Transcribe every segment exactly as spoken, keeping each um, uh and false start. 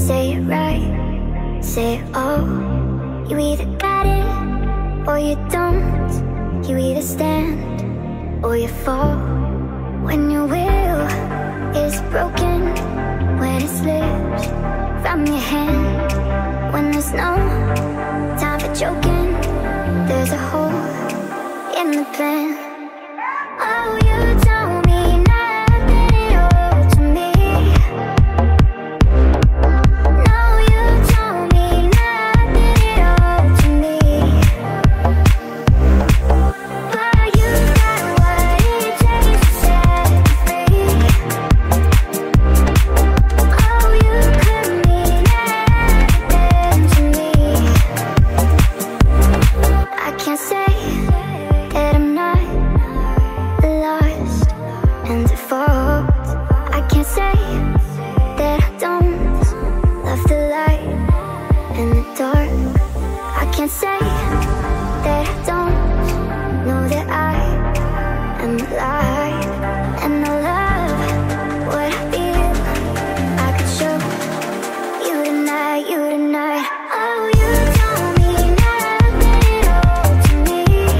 say it right, say it all. You either got it or you don't. You either stand or you fall. When your will is broken, when it slips from your hand, when there's no time for joking, there's a hole in the plan. Oh, you told me nothing at all to me. No, you told me nothing at all to me. But you got what it takes to set me free. Oh, you could mean everything to me. I can't say that I'm not lost and default. I can't say that I don't love the light and the dark. I can't say that I don't know that I am alive. And I love what I feel. I could show you tonight, you tonight. Oh, you told me nothing at all to me.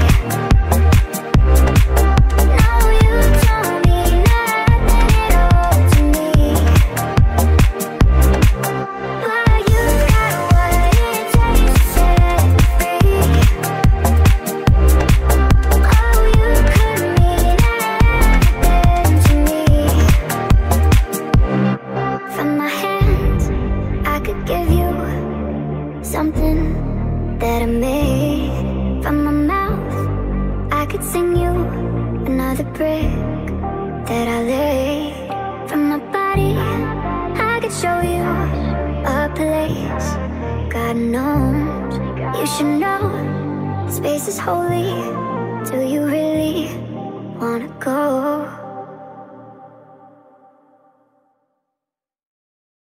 No, you told me nothing at all to me. But you got what it takes to set me free. Oh, you could mean everything to me. From my hands, I could give you something that I made. From my mouth, I could sing you another brick that I laid. From my body, I could show you a place God knows you should know. Space is holy. Do you really wanna go?